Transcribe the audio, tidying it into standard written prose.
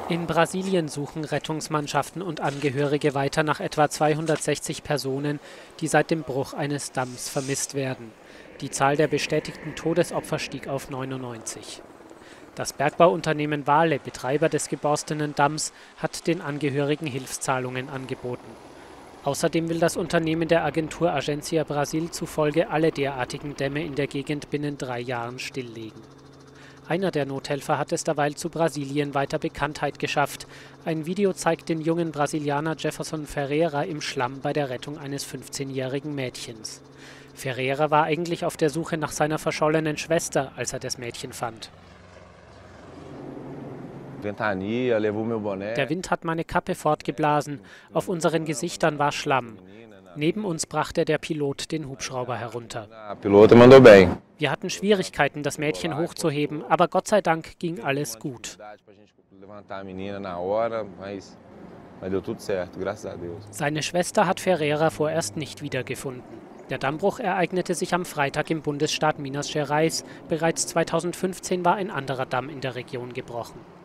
In Brasilien suchen Rettungsmannschaften und Angehörige weiter nach etwa 260 Personen, die seit dem Bruch eines Damms vermisst werden. Die Zahl der bestätigten Todesopfer stieg auf 99. Das Bergbauunternehmen Vale, Betreiber des geborstenen Damms, hat den Angehörigen Hilfszahlungen angeboten. Außerdem will das Unternehmen der Agentur Agência Brasil zufolge alle derartigen Dämme in der Gegend binnen 3 Jahren stilllegen. Einer der Nothelfer hat es derweil zu Brasilien weiter Bekanntheit geschafft. Ein Video zeigt den jungen Brasilianer Jefferson Ferreira im Schlamm bei der Rettung eines 15-jährigen Mädchens. Ferreira war eigentlich auf der Suche nach seiner verschollenen Schwester, als er das Mädchen fand. Der Wind hat meine Kappe fortgeblasen, auf unseren Gesichtern war Schlamm. Neben uns brachte der Pilot den Hubschrauber herunter. Wir hatten Schwierigkeiten, das Mädchen hochzuheben, aber Gott sei Dank ging alles gut. Seine Schwester hat Ferreira vorerst nicht wiedergefunden. Der Dammbruch ereignete sich am Freitag im Bundesstaat Minas Gerais. Bereits 2015 war ein anderer Damm in der Region gebrochen.